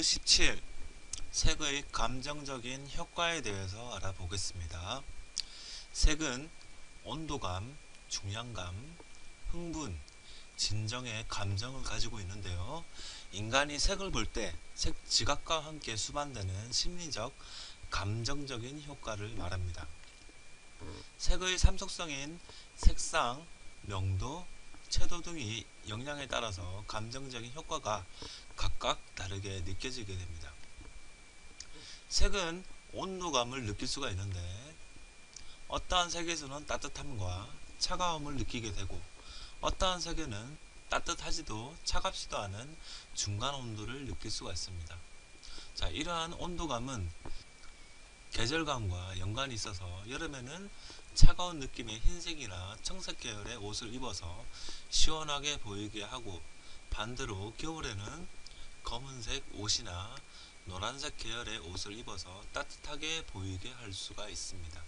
17. 색의 감정적인 효과에 대해서 알아보겠습니다. 색은 온도감, 중량감, 흥분, 진정의 감정을 가지고 있는데요. 인간이 색을 볼 때 색 지각과 함께 수반되는 심리적, 감정적인 효과를 말합니다. 색의 삼속성인 색상, 명도, 채도 등이 영향에 따라서 감정적인 효과가 각각 다르게 느껴지게 됩니다. 색은 온도감을 느낄 수가 있는데 어떠한 색에서는 따뜻함과 차가움을 느끼게 되고 어떠한 색에는 따뜻하지도 차갑지도 않은 중간 온도를 느낄 수가 있습니다. 자, 이러한 온도감은 계절감과 연관이 있어서 여름에는 차가운 느낌의 흰색이나 청색 계열의 옷을 입어서 시원하게 보이게 하고 반대로 겨울에는 검은색 옷이나 노란색 계열의 옷을 입어서 따뜻하게 보이게 할 수가 있습니다.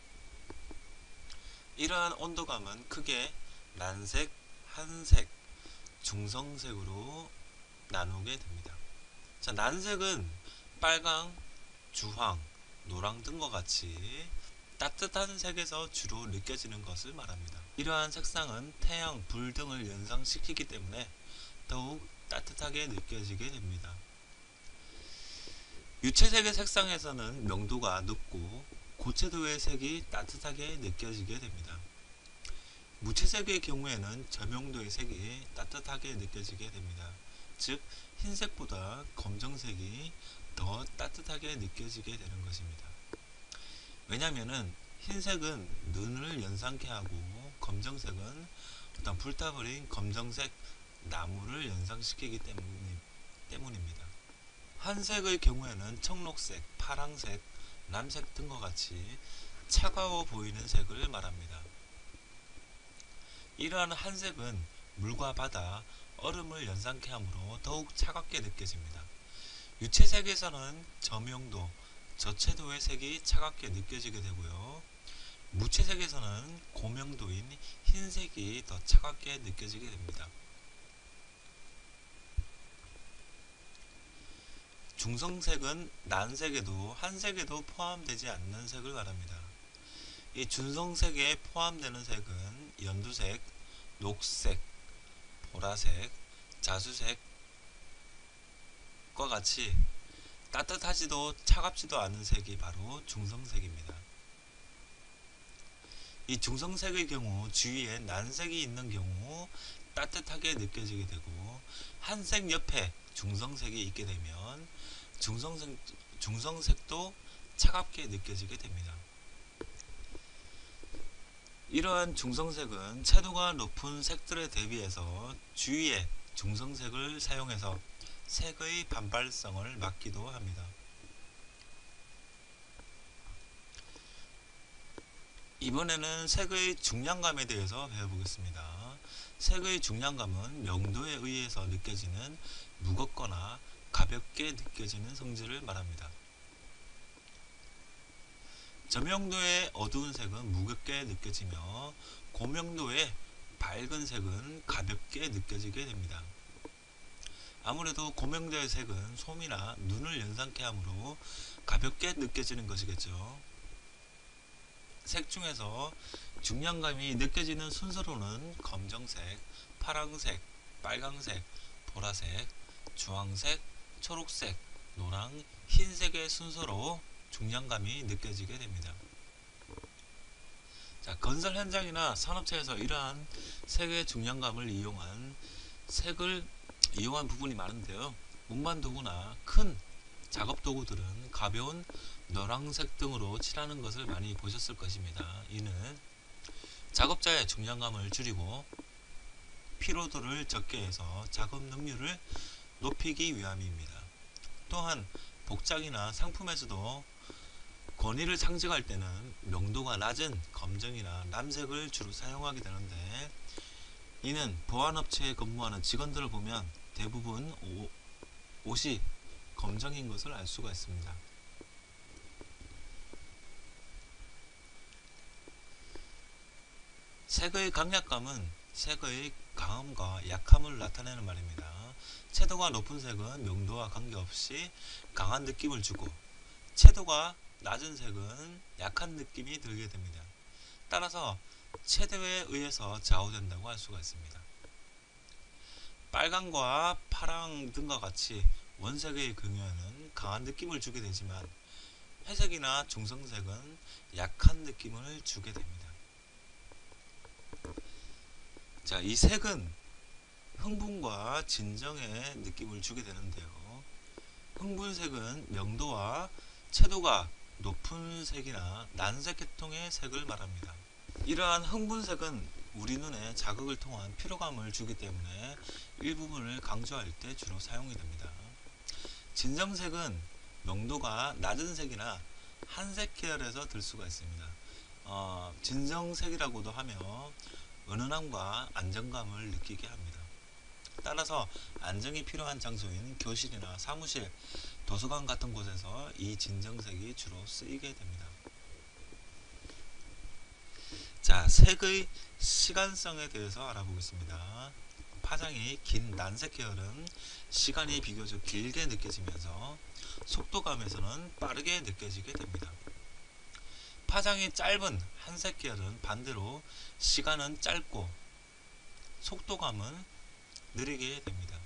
이러한 온도감은 크게 난색, 한색, 중성색으로 나누게 됩니다. 자, 난색은 빨강, 주황, 노랑 등과 같이 따뜻한 색에서 주로 느껴지는 것을 말합니다. 이러한 색상은 태양, 불 등을 연상시키기 때문에 더욱 따뜻하게 느껴지게 됩니다. 유채색의 색상에서는 명도가 높고 고채도의 색이 따뜻하게 느껴지게 됩니다. 무채색의 경우에는 저명도의 색이 따뜻하게 느껴지게 됩니다. 즉 흰색보다 검정색이 더 따뜻하게 느껴지게 되는 것입니다. 왜냐하면 흰색은 눈을 연상케 하고 검정색은 어떤 불타버린 검정색 나무를 연상시키기 때문입니다. 한색의 경우에는 청록색, 파랑색, 남색 등과 같이 차가워 보이는 색을 말합니다. 이러한 한색은 물과 바다, 얼음을 연상케 하므로 더욱 차갑게 느껴집니다. 유채색에서는 저명도, 저채도의 색이 차갑게 느껴지게 되고요. 무채색에서는 고명도인 흰색이 더 차갑게 느껴지게 됩니다. 중성색은 난색에도 한색에도 포함되지 않는 색을 말합니다. 이 중성색에 포함되는 색은 연두색, 녹색, 보라색, 자수색과 같이 따뜻하지도 차갑지도 않은 색이 바로 중성색입니다. 이 중성색의 경우 주위에 난색이 있는 경우 따뜻하게 느껴지게 되고 한색 옆에 중성색이 있게 되면 중성색도 차갑게 느껴지게 됩니다. 이러한 중성색은 채도가 높은 색들에 대비해서 주위에 중성색을 사용해서 색의 반발성을 막기도 합니다. 이번에는 색의 중량감에 대해서 배워보겠습니다. 색의 중량감은 명도에 의해서 느껴지는 무겁거나 가볍게 느껴지는 성질을 말합니다. 저명도의 어두운 색은 무겁게 느껴지며 고명도의 밝은 색은 가볍게 느껴지게 됩니다. 아무래도 고명도의 색은 솜이나 눈을 연상케 하므로 가볍게 느껴지는 것이겠죠. 색 중에서 중량감이 느껴지는 순서로는 검정색, 파랑색, 빨강색, 보라색, 주황색, 초록색, 노랑, 흰색의 순서로 중량감이 느껴지게 됩니다. 자, 건설 현장이나 산업체에서 이러한 색의 중량감을 색을 이용한 부분이 많은데요. 운반도구나 큰 작업 도구들은 가벼운 노란색 등으로 칠하는 것을 많이 보셨을 것입니다. 이는 작업자의 중량감을 줄이고 피로도를 적게 해서 작업 능률을 높이기 위함입니다. 또한 복장이나 상품에서도 권위를 상징할 때는 명도가 낮은 검정이나 남색을 주로 사용하게 되는데 이는 보안업체에 근무하는 직원들을 보면 대부분 옷이 검정인 것을 알 수가 있습니다. 색의 강약감은 색의 강함과 약함을 나타내는 말입니다. 채도가 높은 색은 명도와 관계없이 강한 느낌을 주고, 채도가 낮은 색은 약한 느낌이 들게 됩니다. 따라서 채도에 의해서 좌우된다고 할 수가 있습니다. 빨강과 파랑 등과 같이 원색의 경우에는 강한 느낌을 주게 되지만, 회색이나 중성색은 약한 느낌을 주게 됩니다. 자, 이 색은 흥분과 진정의 느낌을 주게 되는데요. 흥분색은 명도와 채도가 높은 색이나 난색 계통의 색을 말합니다. 이러한 흥분색은 우리 눈에 자극을 통한 피로감을 주기 때문에 일부분을 강조할 때 주로 사용이 됩니다. 진정색은 명도가 낮은 색이나 한색 계열에서 들 수가 있습니다. 진정색이라고도 하며 은은함과 안정감을 느끼게 합니다. 따라서 안정이 필요한 장소인 교실이나 사무실, 도서관 같은 곳에서 이 진정색이 주로 쓰이게 됩니다. 자, 색의 시간성에 대해서 알아보겠습니다. 파장이 긴 난색 계열은 시간이 비교적 길게 느껴지면서 속도감에서는 빠르게 느껴지게 됩니다. 파장이 짧은 한색 계열은 반대로 시간은 짧고 속도감은 느리게 됩니다.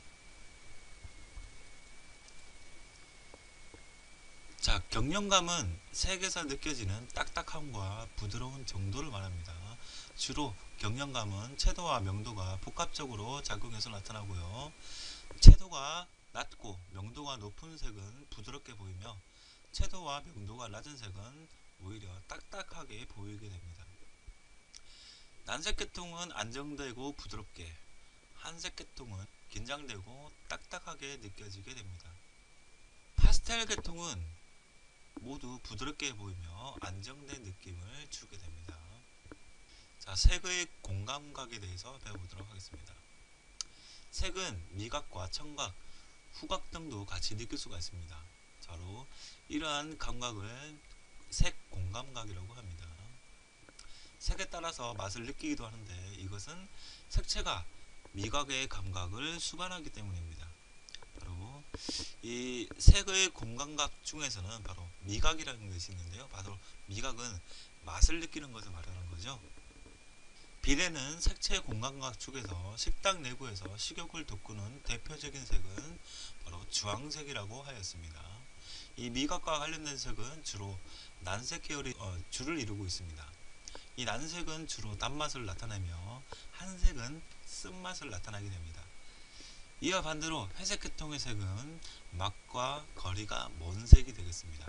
자, 경련감은 색에서 느껴지는 딱딱함과 부드러운 정도를 말합니다. 주로 경련감은 채도와 명도가 복합적으로 작용해서 나타나고요. 채도가 낮고 명도가 높은 색은 부드럽게 보이며, 채도와 명도가 낮은 색은 오히려 딱딱하게 보이게 됩니다. 난색 계통은 안정되고 부드럽게, 한색 계통은 긴장되고 딱딱하게 느껴지게 됩니다. 파스텔 계통은 모두 부드럽게 보이며 안정된 느낌을 주게 됩니다. 자, 색의 공감각에 대해서 배워보도록 하겠습니다. 색은 미각과 청각, 후각 등도 같이 느낄 수가 있습니다. 바로 이러한 감각을 색 공감각이라고 합니다. 색에 따라서 맛을 느끼기도 하는데, 이것은 색채가 미각의 감각을 수반하기 때문입니다. 바로 이 색의 공감각 중에서는 바로 미각이라는 것이 있는데요. 바로 미각은 맛을 느끼는 것을 말하는 거죠. 비례는 색채 공감각 중에서 식당 내부에서 식욕을 돋구는 대표적인 색은 바로 주황색이라고 하였습니다. 이 미각과 관련된 색은 주로 난색 계열의 주를 이루고 있습니다. 이 난색은 주로 단맛을 나타내며 한색은 쓴맛을 나타나게 됩니다. 이와 반대로 회색 계통의 색은 맛과 거리가 먼 색이 되겠습니다.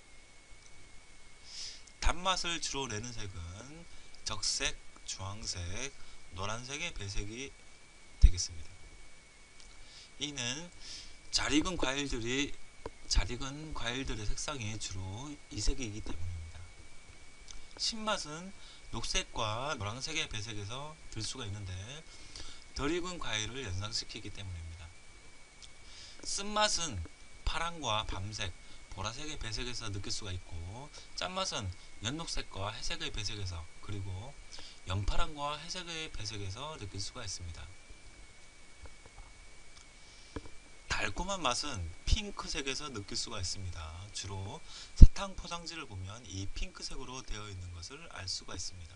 단맛을 주로 내는 색은 적색, 주황색, 노란색의 배색이 되겠습니다. 이는 잘 익은 과일들의 색상이 주로 이 색이기 때문입니다. 신맛은 녹색과 노란색의 배색에서 들 수가 있는데, 덜 익은 과일을 연상시키기 때문입니다. 쓴맛은 파랑과 밤색, 보라색의 배색에서 느낄 수가 있고, 짠맛은 연녹색과 회색의 배색에서, 그리고 연파랑과 회색의 배색에서 느낄 수가 있습니다. 달콤한 맛은 핑크색에서 느낄 수가 있습니다. 주로 사탕 포장지를 보면 이 핑크색으로 되어 있는 것을 알 수가 있습니다.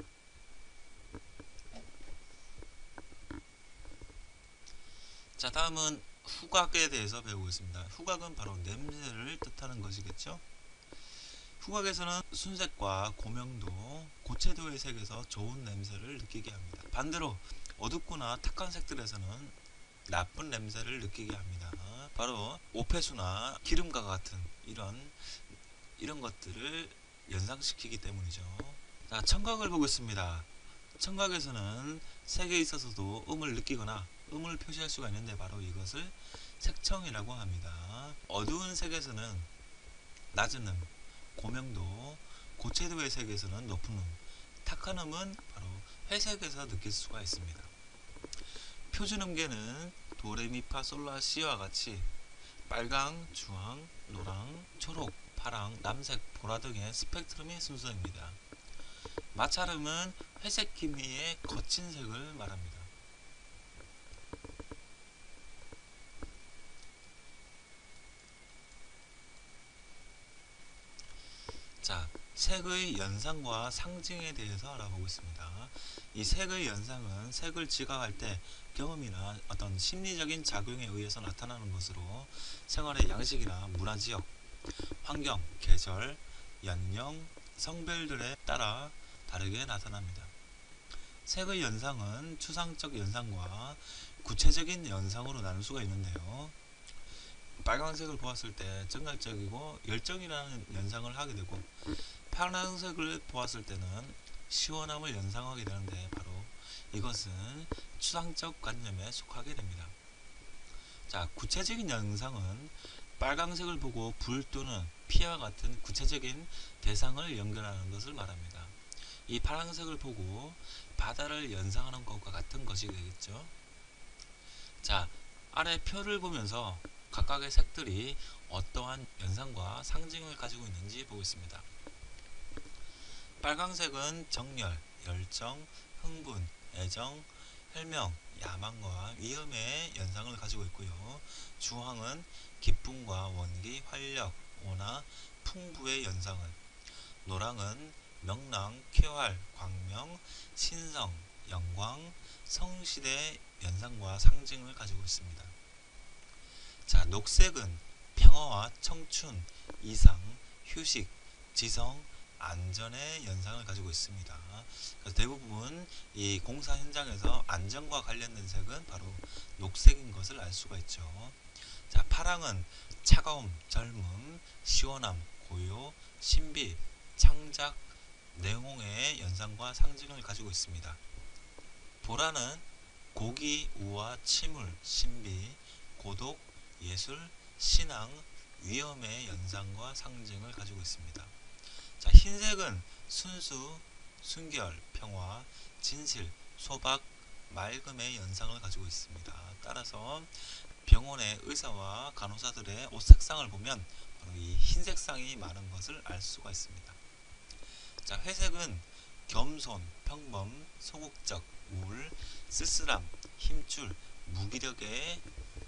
자, 다음은 후각에 대해서 배우겠습니다. 후각은 바로 냄새를 뜻하는 것이겠죠. 후각에서는 순색과 고명도, 고채도의 색에서 좋은 냄새를 느끼게 합니다. 반대로 어둡거나 탁한 색들에서는 나쁜 냄새를 느끼게 합니다. 바로 오폐수나 기름과 같은 이런 것들을 연상시키기 때문이죠. 자, 청각을 보겠습니다. 청각에서는 색에 있어서도 음을 느끼거나 음을 표시할 수가 있는데, 바로 이것을 색청이라고 합니다. 어두운 색에서는 낮은 음, 고명도, 고채도의 색에서는 높은 음, 탁한 음은 바로 회색에서 느낄 수가 있습니다. 표준 음계는 도레미파솔라시와 같이 빨강, 주황, 노랑, 초록, 파랑, 남색, 보라 등의 스펙트럼의 순서입니다. 마찰음은 회색 기미의 거친 색을 말합니다. 색의 연상과 상징에 대해서 알아보고 있습니다. 이 색의 연상은 색을 지각할 때 경험이나 어떤 심리적인 작용에 의해서 나타나는 것으로 생활의 양식이나 문화지역, 환경, 계절, 연령, 성별들에 따라 다르게 나타납니다. 색의 연상은 추상적 연상과 구체적인 연상으로 나눌 수가 있는데요. 빨간색을 보았을 때 정열적이고 열정이라는 연상을 하게 되고, 파란색을 보았을 때는 시원함을 연상하게 되는데, 바로 이것은 추상적 관념에 속하게 됩니다. 자, 구체적인 연상은 빨간색을 보고 불 또는 피와 같은 구체적인 대상을 연결하는 것을 말합니다. 이 파란색을 보고 바다를 연상하는 것과 같은 것이 되겠죠. 자, 아래 표를 보면서 각각의 색들이 어떠한 연상과 상징을 가지고 있는지 보겠습니다. 빨간색은 정열, 열정, 흥분, 애정, 혈명, 야망과 위험의 연상을 가지고 있고요. 주황은 기쁨과 원기, 활력, 온화, 풍부의 연상을, 노랑은 명랑, 쾌활, 광명, 신성, 영광, 성실의 연상과 상징을 가지고 있습니다. 자, 녹색은 평화와 청춘, 이상, 휴식, 지성, 안전의 연상을 가지고 있습니다. 그래서 대부분 이 공사 현장에서 안전과 관련된 색은 바로 녹색인 것을 알 수가 있죠. 자, 파랑은 차가움, 젊음, 시원함, 고요, 신비, 창작, 내홍의 연상과 상징을 가지고 있습니다. 보라는 고기, 우화, 침울, 신비, 고독, 예술, 신앙, 위험의 연상과 상징을 가지고 있습니다. 자, 흰색은 순수, 순결, 평화, 진실, 소박, 맑음의 연상을 가지고 있습니다. 따라서 병원의 의사와 간호사들의 옷 색상을 보면 바로 이 흰색상이 많은 것을 알 수가 있습니다. 자, 회색은 겸손, 평범, 소극적, 우울, 쓸쓸함, 힘줄, 무기력의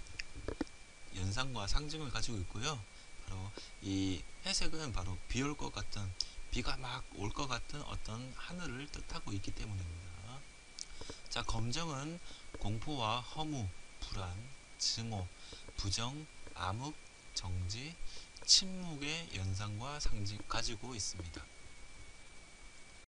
연상과 상징을 가지고 있고요. 바로 이 회색은 바로 비 올 것 같은, 비가 막 올 것 같은 어떤 하늘을 뜻하고 있기 때문입니다. 자, 검정은 공포와 허무, 불안, 증오, 부정, 암흑, 정지, 침묵의 연상과 상징 가지고 있습니다.